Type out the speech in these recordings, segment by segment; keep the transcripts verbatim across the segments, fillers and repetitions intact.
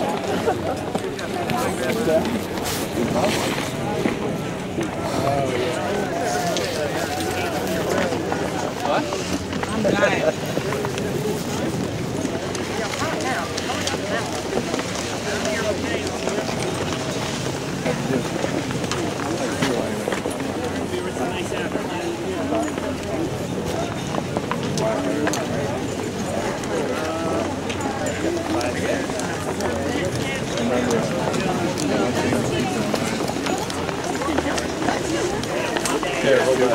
What? I'm dying. Here, hold on.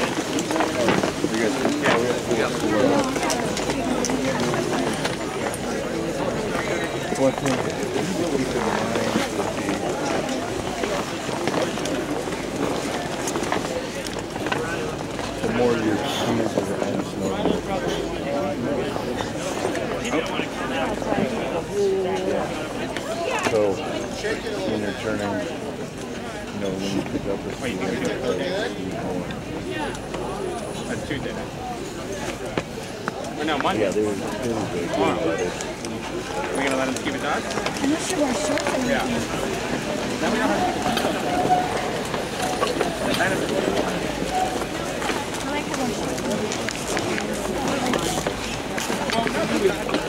One thing to keep in mind the more your shoes are on snow. So when you're turning, you know, when you pick up a speed, That's Tuesday night. Or no, Monday. yeah, they were, they were good about it. Are we going to let him keep it on? Unless you wear shorts and Yeah. Then we don't have to. I like to wear shorts.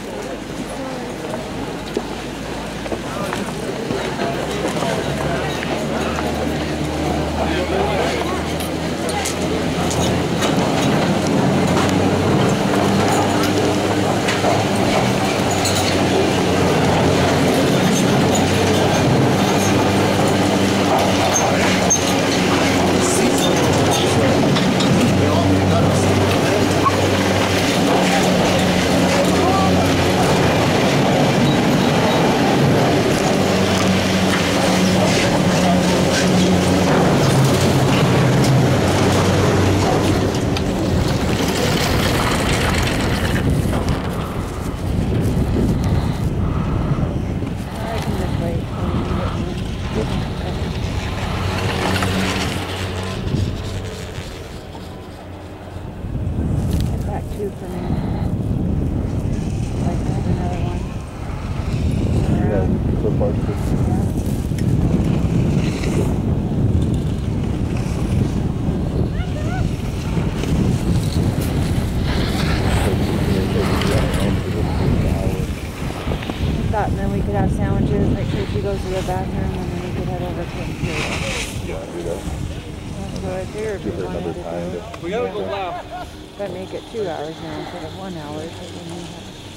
And then we could have sandwiches, make sure she goes to the bathroom, and then we could head over to Imperial. Yeah, do that. That's what I figured we wanted to do. We gotta go left. But make it two hours now instead of one hour. So then we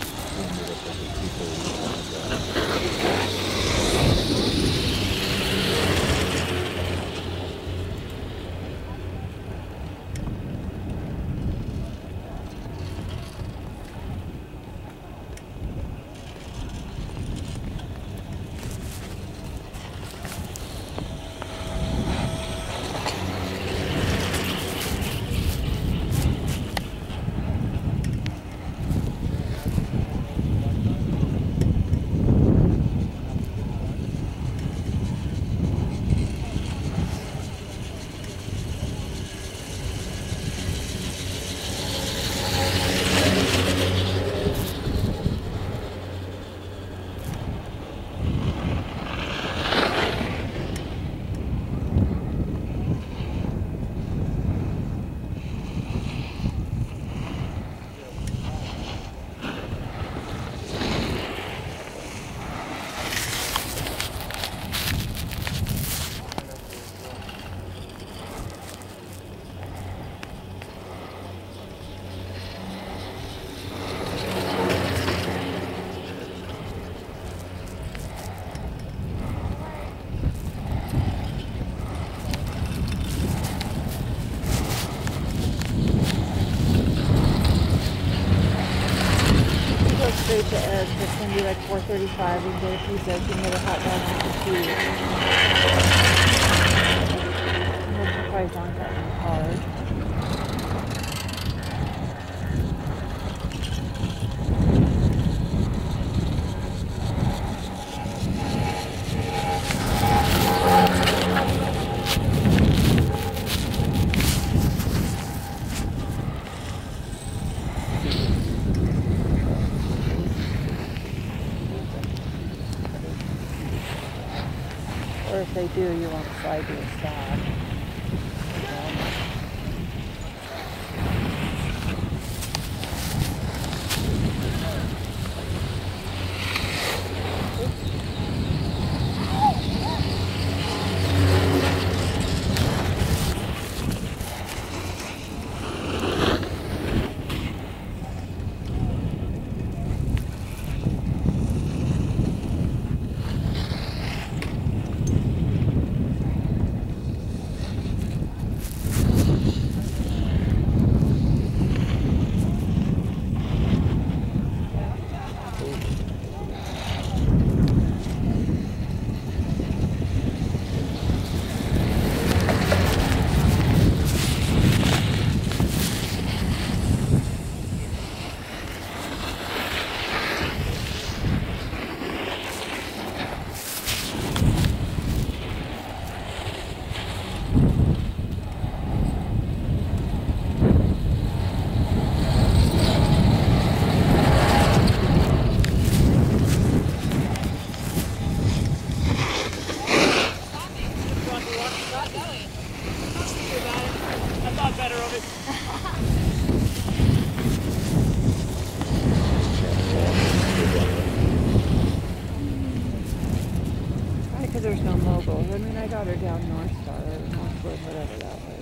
straight to Ed's. It's going to be like four thirty-five. We can get a pizza. We can get a hot dog and some cheese. And then she probably wants that in the car. Or if they do, you won't slide to a stop. I thought better of it. Probably because there's no mogul. I mean, I got her down North Star or Northwood, whatever that way.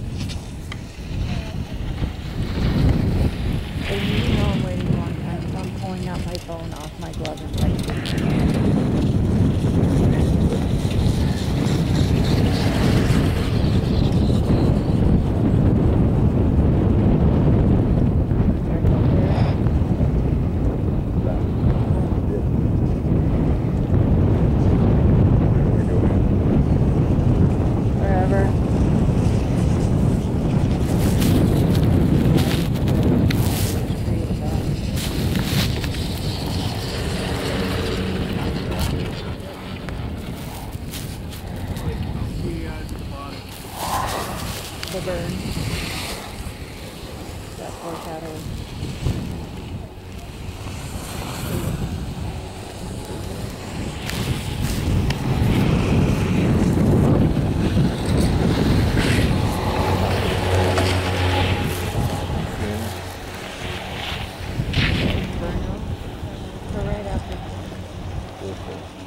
And you know I'm waiting a long time, so I'm pulling out my phone off my glove and texting. The burn. That foreshadow. Burn out. So right after.